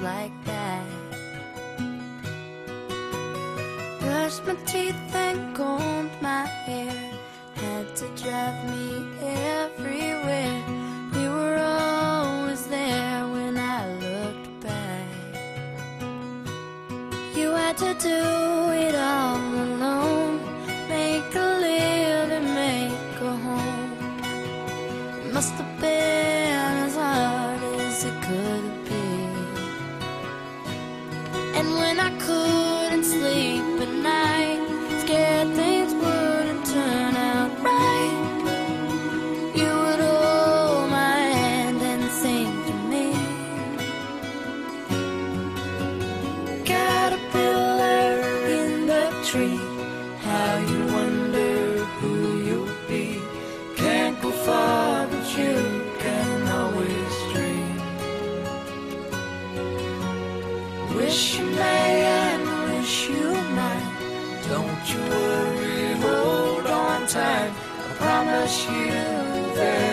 like that. Brushed my teeth and combed my hair, had to drive me everywhere. You were always there when I looked back. You had to do it all alone, make a living, make a home. It must have been as hard as it could be. And when I couldn't sleep at night, scared things wouldn't turn out right, you would hold my hand and sing to me. Caterpillar in the tree, how you wonder who you'll be. Can't go far, but you can always dream. Wish you may and wish you might. Don't you worry, hold on tight. I promise you that